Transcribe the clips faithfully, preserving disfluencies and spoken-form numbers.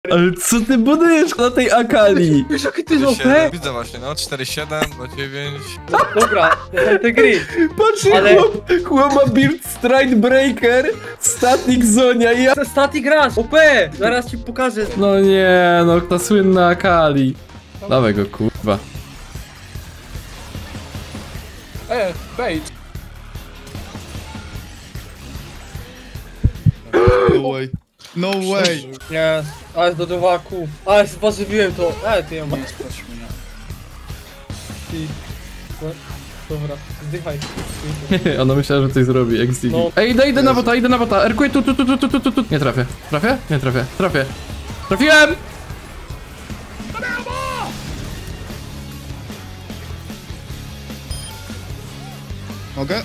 Ale co ty budujesz na tej Akali? Wiesz jakie ty jest O cztery siedem. P? Widzę właśnie, no cztery siedem, dwa dziewięć. Dobra, to te gry. Patrz, Ale- chłop, chłop ma build Stride Breaker, Static Zonia i ja... Static Rush, O P! Zaraz ci pokażę. No nie, no ta słynna Akali. Dawaj go, kurwa. E, wejdź. No way. No way. Nie, ale do dowaku. Ale zważywiłem to. Ale ty ją masz. Ty. No, dobra, zdychaj. Ona myślała, że coś zrobi, X D. No. Ej, idę, idę na bota, idę na bota. Erkuję tu, tu, tu, tu, tu, tu, tu, tu. Nie trafię. Trafię? Nie trafię. Trafię. Trafiłem! Mogę?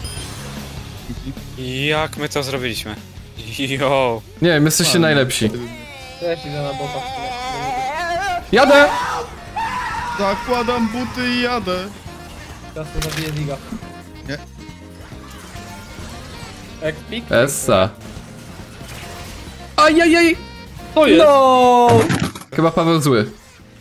Jak my to zrobiliśmy? Jo. Nie wiem, jesteście najlepsi. Też idę na bota. Jadę! Zakładam buty i jadę. Teraz to zabiję Ziga. Nie. Ekspik? Essa. Ajajaj! To jest! No! Chyba Paweł zły.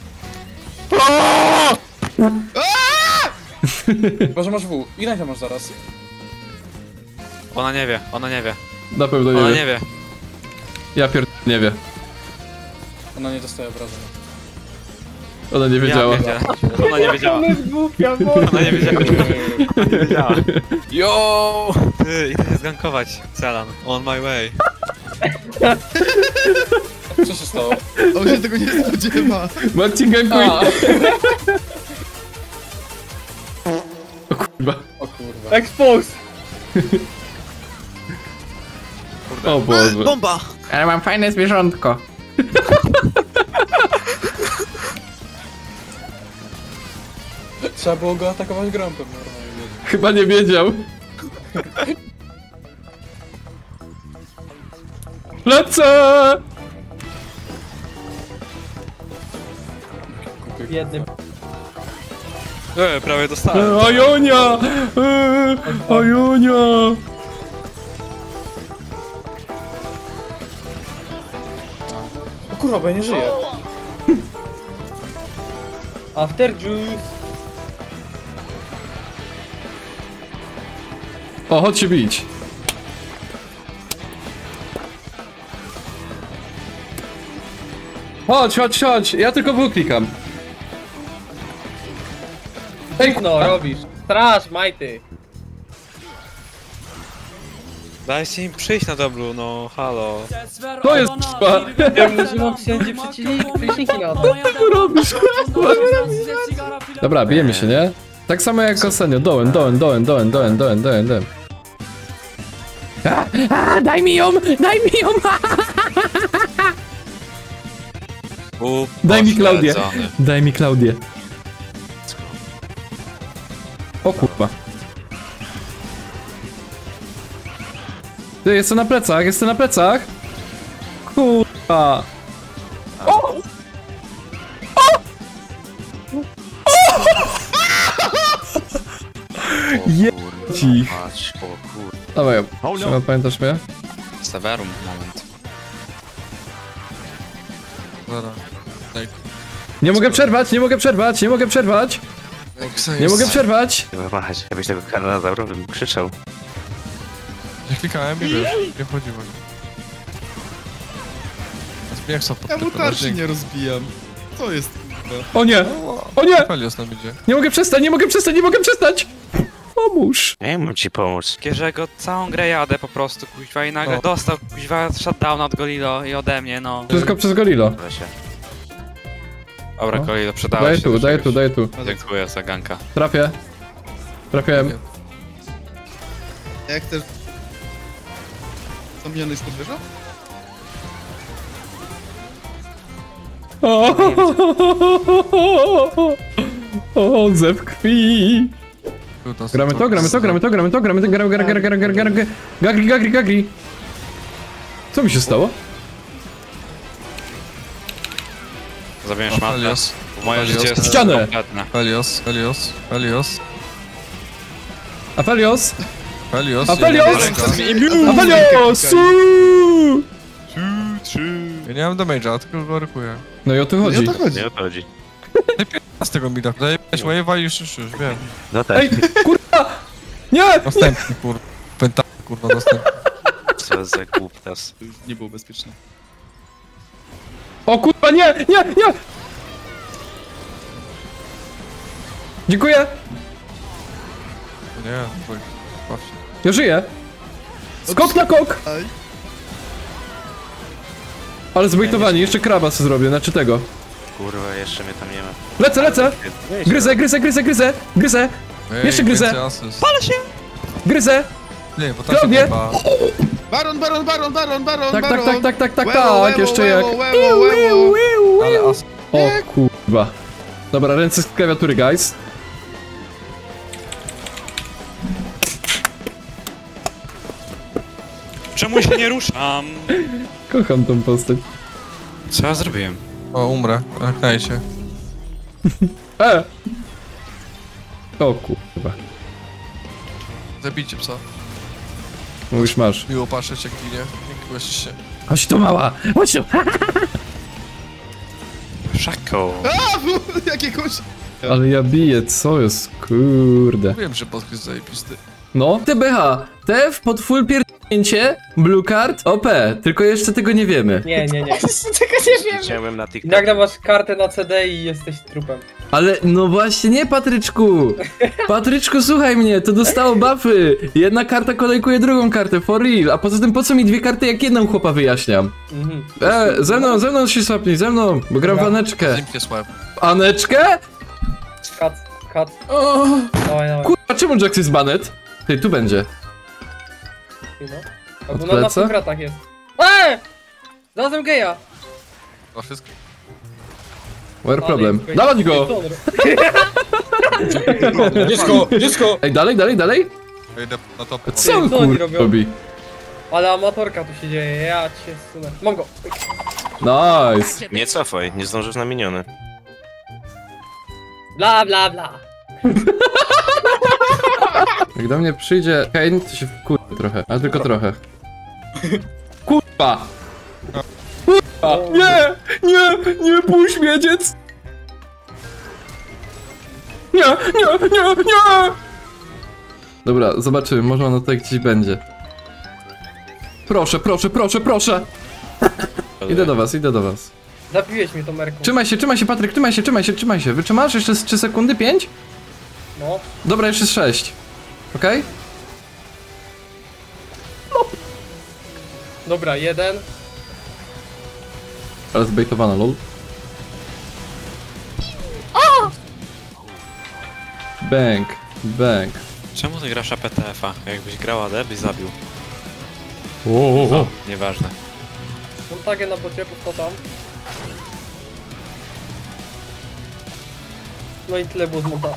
Może masz W. Ile to masz zaraz? Ona nie wie, ona nie wie. Na pewno nie Ona wie. nie wie. Ja pier... nie wie. Ona nie dostaje obrażeń. Ona nie wiedziała. Ja wiedziała. Ona nie wiedziała. Ona jest głupia, bo... Ona nie wiedziała. Ona nie wiedziała. Yo! Ty, idę się zgankować. Celan. On my way. Co się stało? On się tego nie spodziewa. Marcin gankuj. A, O kurwa. o kurwa. Expose! O Boże. Bomba! Ale mam fajne zwierzątko. Trzeba było go atakować grąpem normalnie. Chyba nie wiedział. Lecę! Jednym. E, prawie dostałem. Ajonia! Eee, Ajonia! O kurwa, bo ja nie żyję. After juice. O, chodź się bić. Chodź, chodź, chodź. Ja tylko W klikam. Ej, No, robisz. Straż, majty. Dajcie im przyjść na doblu, no halo. to jest k***a. Ja używam wszędzie przeciwnik, przeciwniki na to. robisz? Dobra, bijemy się, nie? Tak samo jak ostatnio. Dołem, dołem, dołem, dołem, dołem, dołem, dołem, dołem. A, a, daj mi ją! Daj mi ją! U, Daj mi Klaudię. pośledzony. Daj mi Klaudię. O kurwa. Ty, jestem na plecach, jestem na plecach. Kurwa. Je... ci. Patrz, o kur... Dawaj, Szymon, pamiętasz mnie? Severum moment. Dobra. Daj. Nie mogę przerwać, nie mogę przerwać, nie mogę przerwać. Nie mogę przerwać. Chyba machać, jakbyś tego karnazaura bym krzyczał. Nie klikałem i wiesz, nie wchodziło. Jak są pod Ja mu typem, tarczy dzięki. nie rozbijam. Co jest kurwa? O nie, o nie, Felios nam idzie. nie mogę przestać, nie mogę przestać, nie mogę przestać. Pomóż. Nie mam ci pomóc. Kierzego całą grę jadę po prostu, kuźwa, i nagle O. dostał, kuźwa, shutdown od Golilo i ode mnie, no. Wszystko przez Golilo. Dobra się. Dobra, O. Golilo, przydałeś Daję się tu, do daję czegoś. tu, daję tu. Dziękuję za ganka. Trafię. Trafiłem. Jak chcesz... Zamieniony jest podwyża? O, o, zew krwi. Gramy to, gramy to, gramy to, gramy to, gramy to, gramy, gramy, gramy, gramy, gramy, gramy, gagri, gagri, gagri. Co mi się stało? Zabiłem szmatę. Felios. Moje Felios. życie jest Ścianę. kompletne. Felios, Felios, Felios, Afelios! Felios. Afelios! jeden, ręka. Afelios! Trzy, trzy. Ja nie mam damage'a, tylko go rykuję. No i o to Nie chodzi. o to chodzi. Nie o to chodzi. Z tego mida. Zajebałeś wave'a i już, już, już, wiem. No tak. Ej, kurwa! Nie! Następny, kurwa. Penta, kurwa, następny. Co za głuptas. To już nie było bezpieczne. O kurwa, nie, nie, nie! Dziękuję! Nie, twój. Baw się. Ja żyję! Skok na kok! Aj. Ale zbejtowani, jeszcze kraba sobie zrobię, znaczy tego. Kurwa, jeszcze mnie tam nie ma. Lecę, lecę! Weź, Gryzę, gryzę, gryzę, gryzę! Gryzę! Ej, Jeszcze gryzę. więcej asyst. Gryzę! Nie, bo tak się Klognie. chyba... Baron, baron, baron, baron, baron, Tak, tak, baron. tak, tak, tak, tak, Łewo, tak, łewo, jeszcze jak... łewo, łewo, łewo. Ale as... O kurwa. Dobra, ręce z klawiatury, guys. Czemu się nie ruszam? Kocham tą postać. Co ja zrobiłem? O, umrę. Knaj się. E! O kurwa. Zabijcie psa. Mówisz masz. Miło patrzeć jak ginie. Dziękuję się. Chodź tu mała! Chodź tu! Szako. A, jakiegoś... Ale ja biję, co jest? Kurde. Wiem, że podchód jest zajebisty. No, T B H. T F pod full pierdnięcie, blue card, O P. Tylko jeszcze tego nie wiemy. Nie, nie, nie. Widziałem na TikTok. Nagle masz kartę na C D i jesteś trupem. Ale no właśnie nie, Patryczku! Patryczku, słuchaj mnie, to dostało buffy. Jedna karta kolejkuje drugą kartę, for real. A poza tym po co mi dwie karty, jak jedną chłopa wyjaśniam? Mhm. E, ze mną, ze mną się swapnij, ze mną, bo gram w Dobra. Aneczkę. Ziemkie słab. Aneczkę? Kat, kat. O, Dawaj, dawaj. kurwa, czemu Jax jest banet? Ty, tu będzie. No. Albo Od na, na pleca? tych wratach jest. Eee! Znalazłem geja. A wszystko. Where Ale problem? jest Dawać go! geja. Dziecko, dziecko! Ej, dalej, dalej, dalej? Ja idę na top. Co on Co oni kur... robią? robi? Ale amatorka tu się dzieje, ja cię sunę. Mam go. Nice. Nie cofaj, nie zdążysz na miniony. Bla, bla, bla. Jak do mnie przyjdzie Kane, to się wkurwa trochę, ale tylko trochę. Kurwa! Kurwa! Nie! Nie! Nie puść mnie, dziec! Nie! Nie! Nie! Nie! Dobra, zobaczymy, może ono tutaj gdzieś będzie. Proszę, proszę, proszę, proszę! Idę do was, idę do was. Zabiłeś mnie tą merką. Trzymaj się, trzymaj się, Patryk, trzymaj się, trzymaj się, trzymaj się. Wytrzymasz? Jeszcze z trzy sekundy? pięć? No. Dobra, jeszcze z sześć. Okej? Dobra, jeden. Ale zbejtowana, lol. Bang, bang. Czemu ty grasz A P T F-a? Jakbyś grał A D, byś zabił. O, Nieważne. Mam tagę na bocie, po tam. No i tyle było z monta.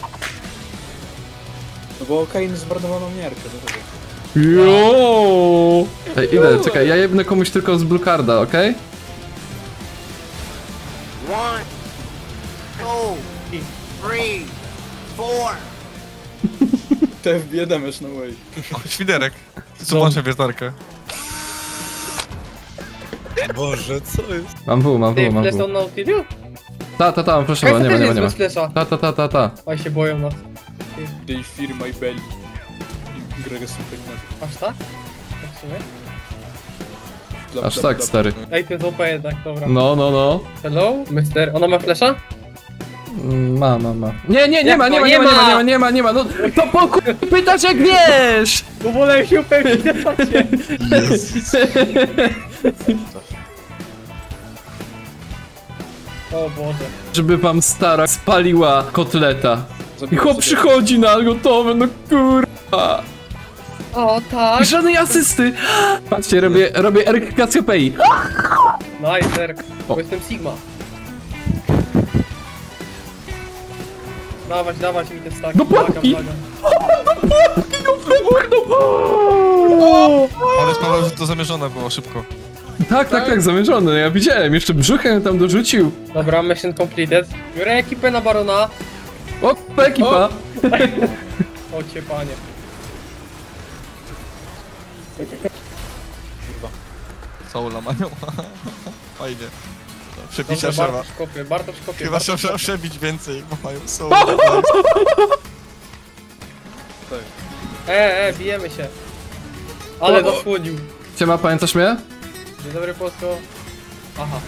No bo Kain zmarnowaną miarkę, do tego. Jo! Ej, idę, czekaj, ja jebnę komuś tylko z blue carda, okej? Te w biedę masz na way. O, świderek. Zobaczę wiertarkę. Boże, co jest? Mam W, mam W, Ty, mam flash W. on na Utiliu? Ta, ta, ta, mam flashowa, Kajsa nie ma, też nie ma, jest nie ma. bez flasha. Ta, ta, ta, ta, ta. Oni się boją nas. They fear my belly. Grega super Aż tak? Tak w sumie? Dla- Aż dla- tak, dla- stary. Ej, to jest O P jednak, dobra. No, no, no. Hello, mister. Ona ma flasha? Mm, Ma, ma, ma. Nie, nie, nie Jak ma, to? nie ma, Nie nie ma, nie ma, ma! nie ma, nie ma, nie ma. No to po ku... pytasz jak wiesz! Bo wolę się upewnić na czacie. O Boże. Żeby wam stara spaliła kotleta. I Zabiłem chłop sobie- przychodzi na gotowe, no kurwa. O tak. I żadnej asysty. Patrzcie, robię, robię R K C P I. Nice, Erk. O. Bo jestem Sigma. Dawać, dawać mi te staki. Do pułapki. Plaga, plaga. Ale sprawa, że to zamierzone było szybko. Tak, tak, tak, zamierzony. Ja widziałem, jeszcze brzuchem tam dorzucił. Dobra, mission completed. Biorę ekipę na Barona. O, ekipa. O cię panie. Całą lamanioła. Fajnie. Przebicia Dobrze, trzeba. Bartosz kopie, Bartosz kopie. Chyba Bartosz trzeba kopie. przebić więcej, bo mają są. E, e, bijemy się. Ale O, o. zasłonił. Siema, pamiętasz mnie? Dzień dobry, Polsko. Aha.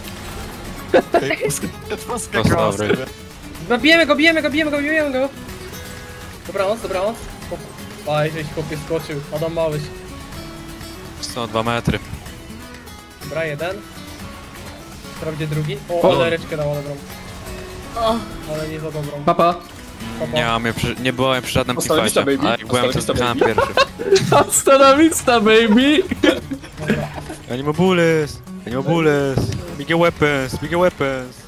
To dobry. No bijemy go, bijemy go, bijemy go, bijemy go. Dobranoc, dobranoc. O, aj, żeś kopie skoczył. Adam Małyś. Są dwa metry. Dobra, jeden. Sprawdzie drugi. O, O. ale reczkę dała dobrą. Ale nie za dobrą. Papa. Papa. Nie mam, przy, nie byłem przy żadnym Hasta la vista, teamfightie, baby. ale jak byłem, to Hasta la vista, zjechałem pierwszy. Hasta la vista, baby! Animal bullets! Animal bullets! Bigger weapons! Bigger weapons!